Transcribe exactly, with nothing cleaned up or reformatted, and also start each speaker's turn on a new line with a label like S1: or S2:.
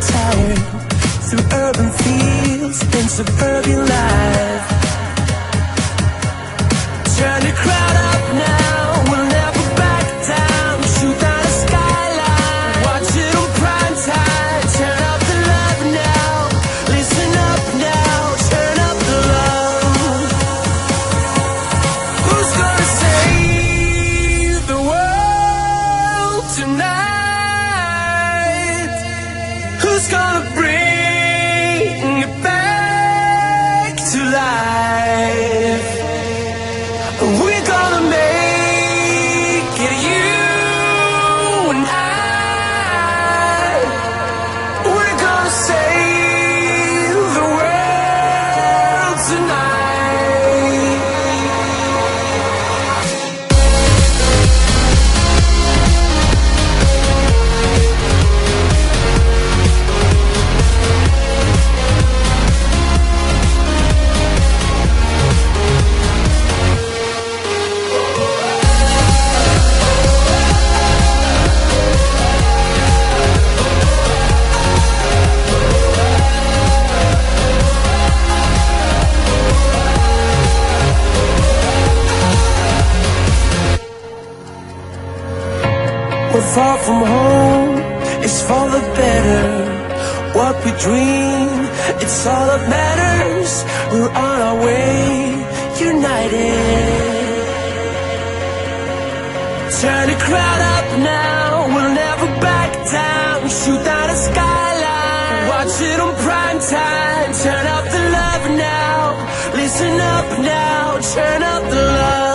S1: tired through urban fields and suburban life. Turn the crowd up now, we'll never back down. Shoot down the skyline, watch it on prime time. Turn up the love now, listen up now, turn up the love. Who's gonna save the world tonight? Who's gonna bring it back to life? We're gonna make it, you and I. We're gonna save the world tonight. We're far from home, it's for the better. What we dream, it's all that matters. We're on our way, united. Turn the crowd up now, we'll never back down. Shoot down the skyline, watch it on prime time. Turn up the love now, listen up now, turn up the love.